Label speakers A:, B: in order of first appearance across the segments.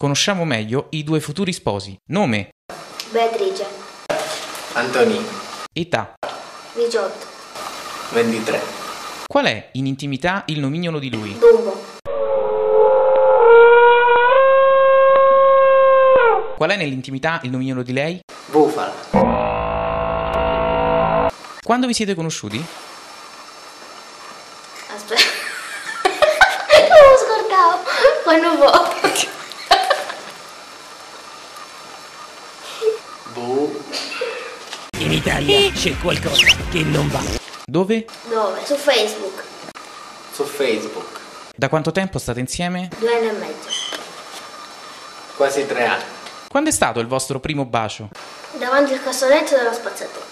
A: conosciamo meglio i due futuri sposi. Nome,
B: Beatrice,
C: Antonino,
A: età.
B: 18,
C: 23.
A: Qual è in intimità il nomignolo di lui?
B: Dumbo,
A: Qual è nell'intimità il nomignolo di lei?
C: Bufala.
A: Quando vi siete conosciuti?
B: aspetta, lo scordavo, poi non può.
D: In Italia c'è qualcosa che non va.
A: Dove?
B: Dove? Su Facebook,
C: Su Facebook.
A: Da quanto tempo state insieme?
B: 2 anni e mezzo,
C: Quasi 3 anni.
A: Quando è stato il vostro primo bacio?
B: davanti al cassonetto della spazzatura.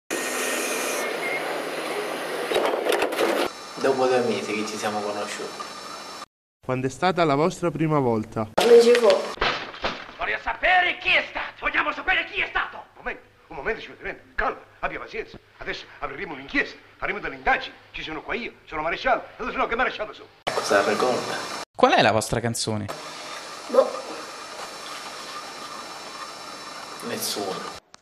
C: Dopo 2 mesi che ci siamo conosciuti.
E: Quando è stata la vostra prima volta?
B: Non ci fu.
D: Voglio sapere chi è stato. Vogliamo sapere chi è stato.
F: Un momento, signor Tenente, calma, abbia pazienza. Adesso apriremo un'inchiesta, faremo delle indagini. Ci sono qua io, sono maresciallo, e se no che maresciallo sono?
C: Cosa ricorda?
A: Qual è la vostra canzone?
B: Boh,
C: Nessuno.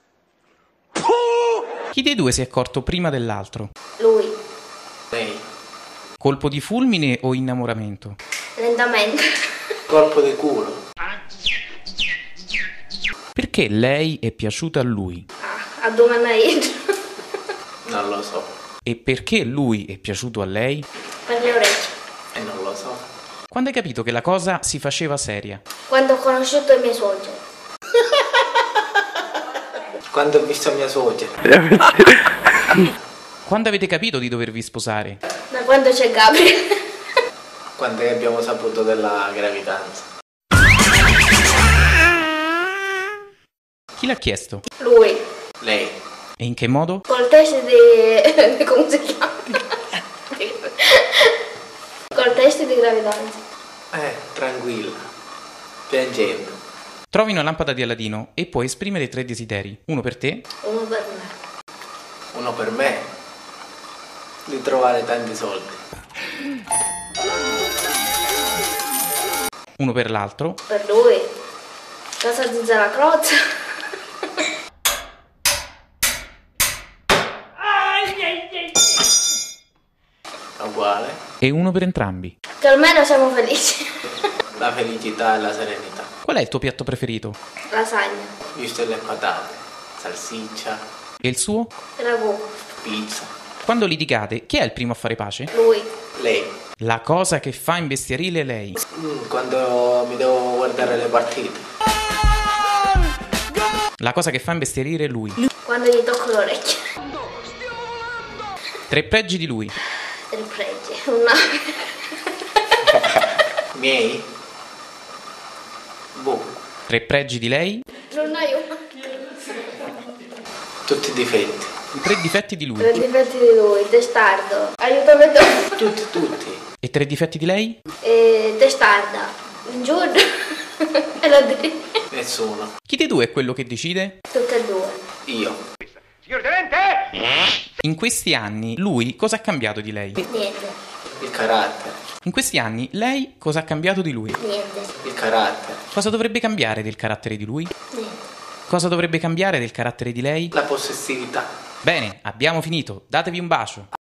A: Chi dei due si è accorto prima dell'altro?
B: lui,
C: Lei.
A: Colpo di fulmine o innamoramento?
B: lentamente.
C: Colpo di culo.
A: Perché lei è piaciuta a lui?
B: A due marito.
C: Non lo so.
A: E perché lui è piaciuto a lei?
B: Per le orecchie.
C: E non lo so.
A: Quando hai capito che la cosa si faceva seria?
B: Quando ho conosciuto i miei suoceri.
C: Quando ho visto mia suocera.
A: Quando avete capito di dovervi sposare?
B: Da quando c'è Gabriele.
C: Quando abbiamo saputo della gravidanza.
A: Chi l'ha chiesto?
B: Lui.
C: Lei.
A: E in che modo?
B: Col test di... come si chiama? Col test di gravidanza.
C: Tranquilla. Piangendo.
A: Trovi una lampada di Aladino e puoi esprimere 3 desideri. Uno per te,
B: Uno per me.
C: Uno per me. Di trovare tanti soldi.
A: uno per l'altro.
B: Per lui. Casa di Zalacrozza.
C: Uguale.
A: E uno per entrambi.
B: Che almeno siamo felici.
C: La felicità e la serenità.
A: Qual è il tuo piatto preferito?
B: Lasagna.
C: Visto le patate. Salsiccia.
A: E il suo?
B: Ragù.
C: Pizza.
A: Quando litigate, chi è il primo a fare pace?
B: Lui.
C: Lei.
A: La cosa che fa imbestialire lei.
C: Quando mi devo guardare le partite.
A: La cosa che fa imbestialire lui.
B: Quando gli tocco l'orecchio.
A: 3 pregi di lui.
B: 3 pregi. Una.
C: Miei?
A: 3 pregi di lei.
B: Non hai una.
C: Tutti i difetti.
A: 3 difetti di lui.
B: 3 difetti di lui. Testardo. Aiutami tu.
C: Tutti.
A: E 3 difetti di lei?
B: E testarda. Giuro. E la dritta.
C: Nessuno.
A: Chi dei due è quello che decide?
B: Tutte e due.
C: Io.
F: Signor Tenente!
A: In questi anni lui cosa ha cambiato di lei?
B: Niente.
C: Il carattere.
A: In questi anni lei cosa ha cambiato di lui?
B: Niente.
C: Il carattere.
A: Cosa dovrebbe cambiare del carattere di lui?
B: Niente.
A: Cosa dovrebbe cambiare del carattere di lei?
C: La possessività.
A: Bene, abbiamo finito. Datevi un bacio.